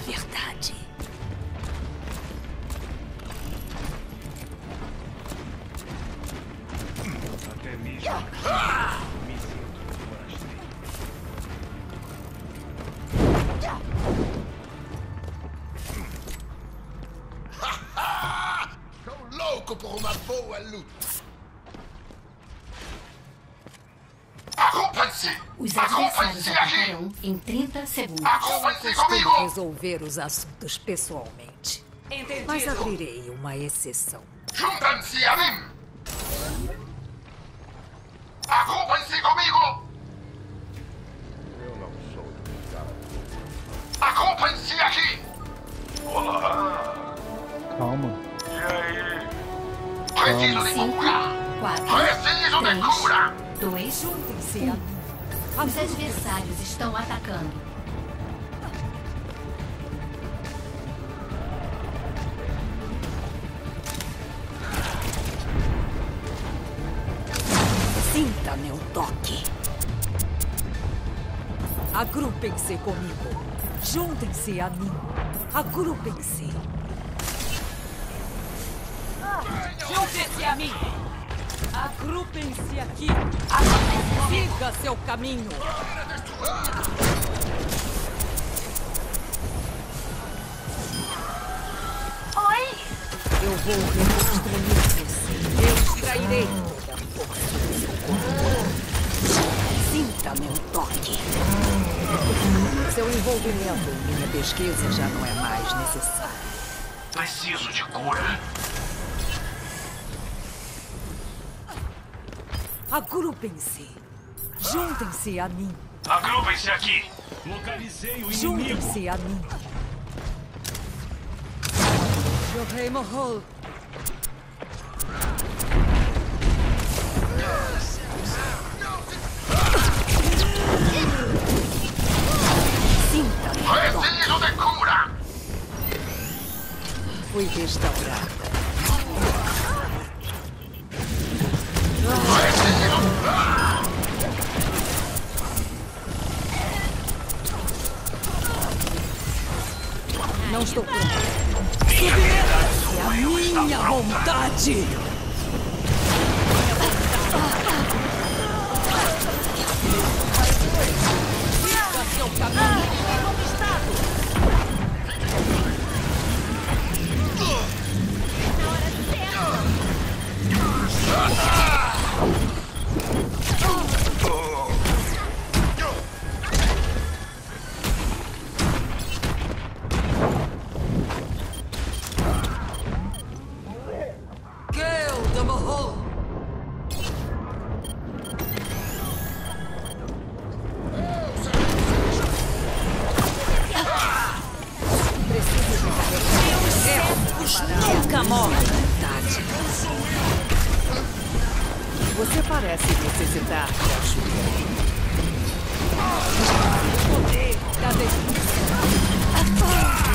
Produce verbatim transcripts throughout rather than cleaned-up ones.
verdade. Até mesmo ah! me sinto forasteiro. Estou louco por uma boa luta. Acompanhe-se! Os adversários atacarão em trinta segundos. Acompanhe-se Costumo comigo! resolver os assuntos pessoalmente. Entendido. Mas abrirei uma exceção. Juntem-se a mim! Acompanhe-se comigo! Eu não sou delicado. Acompanhe-se aqui! Olá! Calma. E aí? Preciso de cinco, cura! quatro, Preciso de três, cura! dois, Juntem-se a mim. Os adversários estão atacando. Sinta meu toque. Agrupem-se comigo. Juntem-se a mim. Agrupem-se. Juntem-se a mim. Agrupem-se aqui. Siga seu caminho. Oi! Eu vou reconstruir você. Eu extrairei toda a força do seu corpo. Sinta meu toque. Seu envolvimento em minha pesquisa já não é mais necessário. Preciso de cura! Agrupem-se. Juntem-se a mim. Agrupem-se aqui! Localizei o inimigo! Juntem-se a mim. Joguei Mohol. Sinta meu toque. Preciso de cura! Fui restaurada. Não estou pronto. É a minha vontade. Siga seu caminho. Nunca morre. Você parece necessitar de ajuda. Poder da destruição.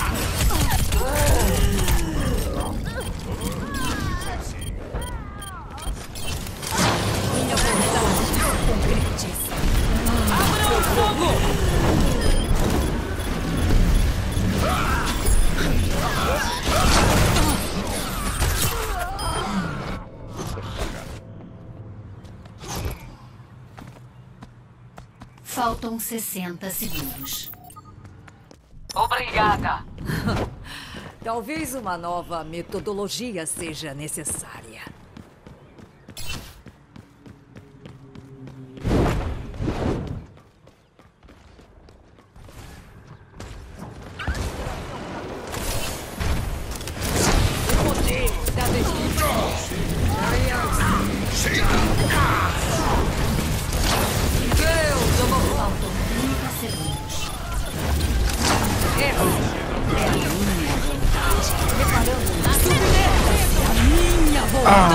Minha vontade se concretiza. Abra o fogo! Faltam sessenta segundos. Obrigada. Talvez uma nova metodologia seja necessária. O poder da destruição. Faltam trinta segundos. Essa é a minha vontade. Preparando a submeta-se à minha vontade.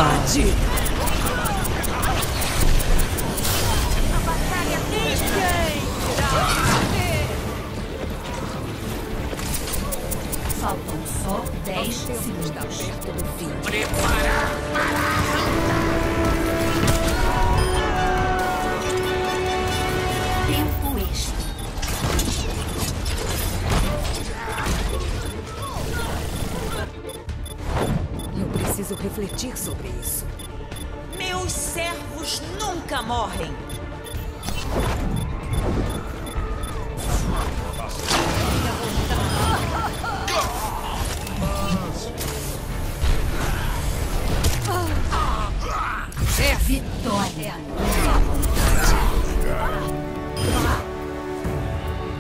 isso. Meus servos nunca morrem. É vitória.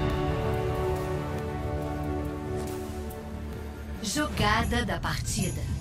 Jogada da partida.